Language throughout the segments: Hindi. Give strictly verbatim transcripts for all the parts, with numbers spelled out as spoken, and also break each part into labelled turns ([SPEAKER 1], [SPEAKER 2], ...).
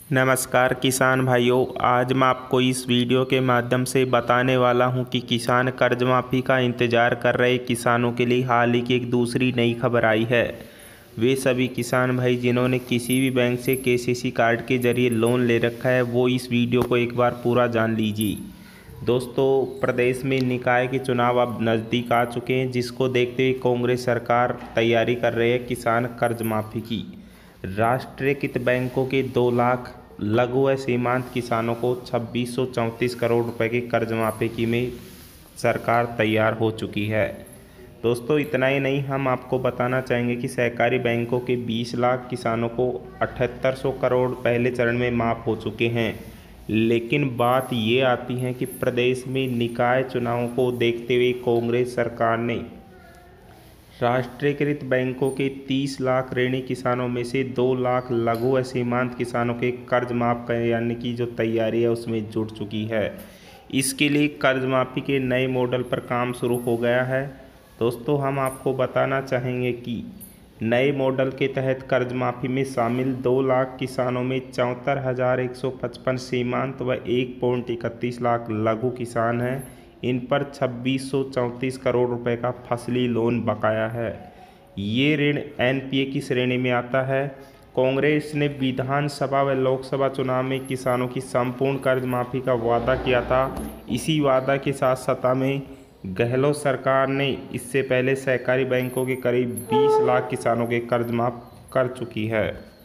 [SPEAKER 1] नमस्कार किसान भाइयों, आज मैं आपको इस वीडियो के माध्यम से बताने वाला हूं कि किसान कर्ज माफ़ी का इंतज़ार कर रहे किसानों के लिए हाल ही की एक दूसरी नई खबर आई है। वे सभी किसान भाई जिन्होंने किसी भी बैंक से केसीसी कार्ड के जरिए लोन ले रखा है वो इस वीडियो को एक बार पूरा जान लीजिए। दोस्तों, प्रदेश में निकाय के चुनाव अब नज़दीक आ चुके हैं, जिसको देखते हुए कांग्रेस सरकार तैयारी कर रही है किसान कर्ज माफ़ी की। राष्ट्रीयकृत बैंकों के दो लाख लघु व सीमांत किसानों को छब्बीस सौ चौंतीस करोड़ रुपए की कर्ज माफ़ी की में सरकार तैयार हो चुकी है। दोस्तों, इतना ही नहीं, हम आपको बताना चाहेंगे कि सहकारी बैंकों के बीस लाख किसानों को अठहत्तर सौ करोड़ पहले चरण में माफ़ हो चुके हैं। लेकिन बात ये आती है कि प्रदेश में निकाय चुनावों को देखते हुए कांग्रेस सरकार ने राष्ट्रीयकृत बैंकों के तीस लाख ऋणी किसानों में से दो लाख लघु व सीमांत किसानों के कर्ज माफ़ करने की जो तैयारी है उसमें जुट चुकी है। इसके लिए कर्ज माफ़ी के नए मॉडल पर काम शुरू हो गया है। दोस्तों, हम आपको बताना चाहेंगे कि नए मॉडल के तहत कर्ज माफ़ी में शामिल दो लाख किसानों में चौहत्तर हज़ार एक सौ पचपन सीमांत व एक पॉइंट इकतीस लाख लघु किसान हैं। इन पर छब्बीस सौ चौंतीस करोड़ रुपए का फसली लोन बकाया है। ये ऋण एनपीए की श्रेणी में आता है। कांग्रेस ने विधानसभा व लोकसभा चुनाव में किसानों की संपूर्ण कर्ज माफ़ी का वादा किया था। इसी वादा के साथ सत्ता में गहलोत सरकार ने इससे पहले सहकारी बैंकों के करीब बीस लाख किसानों के कर्ज माफ़ कर चुकी है।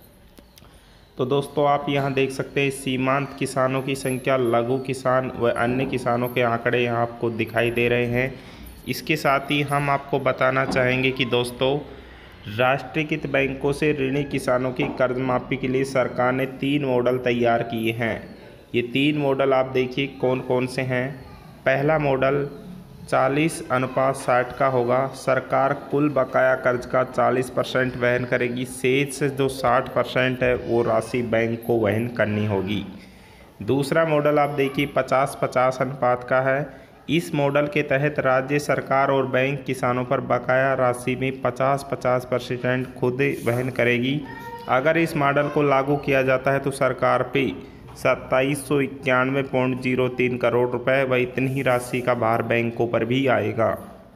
[SPEAKER 1] तो दोस्तों, आप यहां देख सकते हैं सीमांत किसानों की संख्या, लघु किसान व अन्य किसानों के आंकड़े यहां आपको दिखाई दे रहे हैं। इसके साथ ही हम आपको बताना चाहेंगे कि दोस्तों, राष्ट्रीयकृत बैंकों से ऋणी किसानों की कर्ज माफ़ी के लिए सरकार ने तीन मॉडल तैयार किए हैं। ये तीन मॉडल आप देखिए कौन कौन से हैं। पहला मॉडल चालीस अनुपात साठ का होगा। सरकार कुल बकाया कर्ज का चालीस परसेंट वहन करेगी, शेष से जो साठ परसेंट है वो राशि बैंक को वहन करनी होगी। दूसरा मॉडल आप देखिए पचास पचास अनुपात का है। इस मॉडल के तहत राज्य सरकार और बैंक किसानों पर बकाया राशि में पचास पचास परसेंट खुद वहन करेगी। अगर इस मॉडल को लागू किया जाता है तो सरकार पे सत्ताईस सौ इक्यानवे पॉइंट जीरो तीन करोड़ रुपए व इतनी ही राशि का भार बैंकों पर भी आएगा।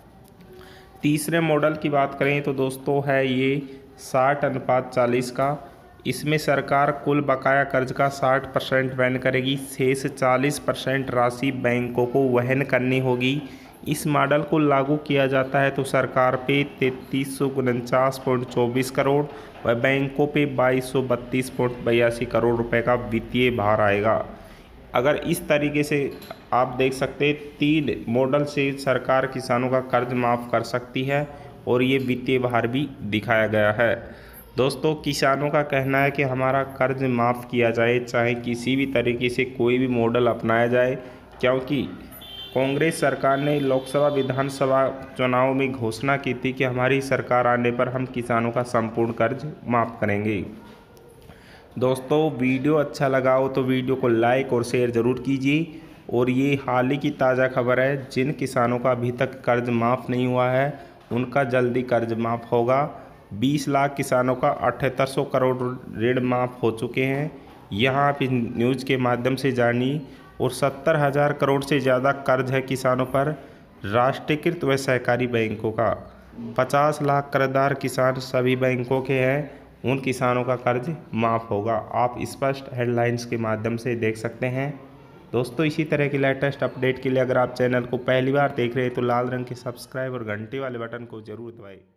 [SPEAKER 1] तीसरे मॉडल की बात करें तो दोस्तों है ये साठ अनुपात चालीस का। इसमें सरकार कुल बकाया कर्ज का साठ परसेंट वहन करेगी, शेष चालीस परसेंट राशि बैंकों को वहन करनी होगी। इस मॉडल को लागू किया जाता है तो सरकार पे तैंतीस सौ उनचास पॉइंट चौबीस करोड़ व बैंकों पे बाईस सौ बत्तीस पॉइंट बयासी करोड़ रुपए का वित्तीय भार आएगा। अगर इस तरीके से आप देख सकते हैं, तीन मॉडल से सरकार किसानों का कर्ज माफ़ कर सकती है और ये वित्तीय भार भी दिखाया गया है। दोस्तों, किसानों का कहना है कि हमारा कर्ज माफ़ किया जाए, चाहे किसी भी तरीके से कोई भी मॉडल अपनाया जाए, क्योंकि कांग्रेस सरकार ने लोकसभा विधानसभा चुनाव में घोषणा की थी कि हमारी सरकार आने पर हम किसानों का संपूर्ण कर्ज माफ़ करेंगे। दोस्तों, वीडियो अच्छा लगा हो तो वीडियो को लाइक और शेयर ज़रूर कीजिए। और ये हाल ही की ताज़ा खबर है, जिन किसानों का अभी तक कर्ज माफ़ नहीं हुआ है उनका जल्दी कर्ज माफ़ होगा। बीस लाख किसानों का अठहत्तर सौ करोड़ ऋण माफ़ हो चुके हैं। यहाँ आप इस न्यूज़ के माध्यम से जानिए। और सत्तर हज़ार करोड़ से ज़्यादा कर्ज है किसानों पर राष्ट्रीयकृत व सहकारी बैंकों का। पचास लाख कर्जदार किसान सभी बैंकों के हैं, उन किसानों का कर्ज माफ़ होगा। आप स्पष्ट हेडलाइंस के माध्यम से देख सकते हैं। दोस्तों, इसी तरह की लेटेस्ट अपडेट के लिए अगर आप चैनल को पहली बार देख रहे हैं तो लाल रंग के सब्सक्राइब और घंटे वाले बटन को ज़रूर दबाएं।